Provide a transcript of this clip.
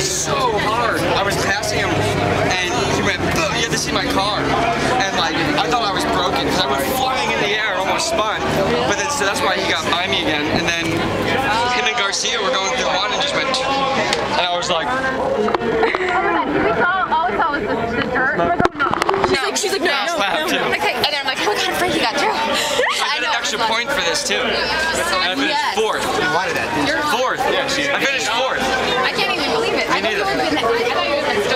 so hard. I was passing him, and he went, "Ugh, you had to see my car." And like, I thought I was broken because I went flying in the air and almost spun. But then, so that's why he got by me again. And then him and Garcia were going through one and just went, and I was like, all we saw was the dirt. She's like, no. Okay, and then I'm like, oh my God, Frankie got Drew. I got an extra point for this too. And I finished fourth. Why did that? Fourth. Yeah, I finished fourth. I can't even believe it. Me neither. I thought you were